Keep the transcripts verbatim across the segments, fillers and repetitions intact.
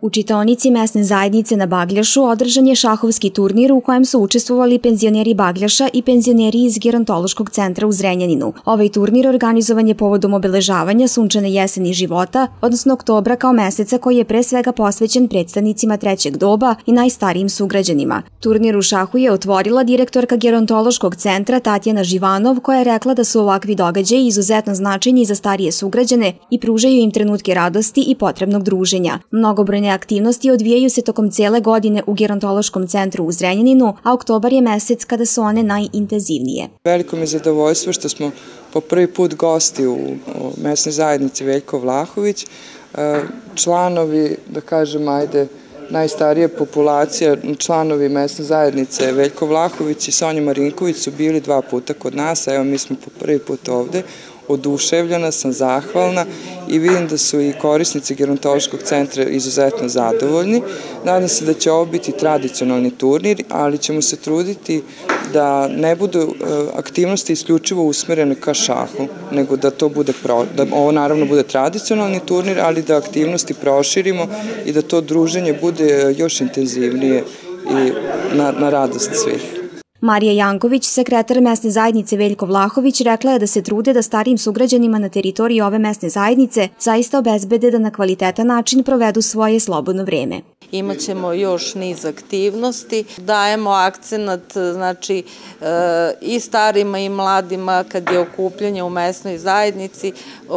U čitaonici mesne zajednice na Bagljašu održan je šahovski turnir u kojem su učestvovali penzioneri Bagljaša i penzioneri iz Gerontološkog centra u Zrenjaninu. Ovaj turnir organizovan je povodom obeležavanja sunčane jeseni života, odnosno oktobra kao meseca koji je pre svega posvećen predstavnicima trećeg doba i najstarijim sugrađanima. Turnir u šahu je otvorila direktorka Gerontološkog centra Tatjana Živanov, koja je rekla da su ovakvi događaji izuzetno značajni za starije sugrađane i pružaju im trenutke radosti i potrebnog druženja. Mnogobrojne aktivnosti odvijaju se tokom cele godine u Gerontološkom centru u Zrenjaninu, a oktobar je mesec kada su one najintenzivnije. Veliko mi je zadovoljstvo što smo po prvi put gosti u mesnoj zajednici Veljko Vlahović. Članovi, da kažem, ajde, najstarije populacija, članovi mesne zajednice Veljko Vlahović i Sonja Marinković su bili dva puta kod nas, a evo mi smo po prvi put ovde. Oduševljena sam, zahvalna i vidim da su i korisnici Gerontološkog centra izuzetno zadovoljni. Nadam se da će ovo biti tradicionalni turnir, ali ćemo se truditi da ne budu aktivnosti isključivo usmerene ka šahu, nego da to bude, da ovo naravno bude tradicionalni turnir, ali da aktivnosti proširimo i da to druženje bude još intenzivnije i na, na radost svih. Marija Janković, sekretar mesne zajednice Veljko Vlahović, rekla je da se trude da starijim sugrađanima na teritoriji ove mesne zajednice zaista obezbede da na kvalitetan način provedu svoje slobodno vreme. Imaćemo još niz aktivnosti, dajemo akcenat znači, i starima i mladima kad je okupljanje u mesnoj zajednici.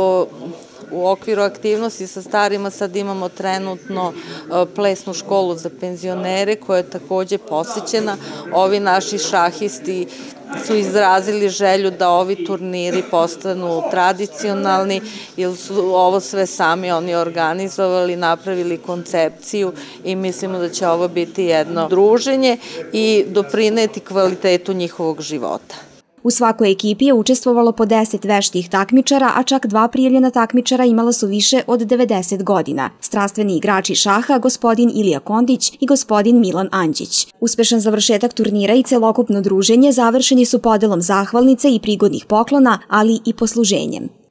U okviru aktivnosti sa starima sad imamo trenutno plesnu školu za penzionere koja je takođe posvećena. Ovi naši šahisti su izrazili želju da ovi turniri postanu tradicionalni, jer su ovo sve sami oni organizovali, napravili koncepciju i mislimo da će ovo biti jedno druženje i doprineti kvalitetu njihovog života. U svakoj ekipi je učestvovalo po deset veštih takmičara, a čak dva prijavljena takmičara imala su više od devedeset godina. Strastveni igrači šaha, gospodin Ilija Kondić i gospodin Milan Anđić. Uspešan završetak turnira i celokupno druženje završeni su podelom zahvalnice i prigodnih poklona, ali i posluženjem.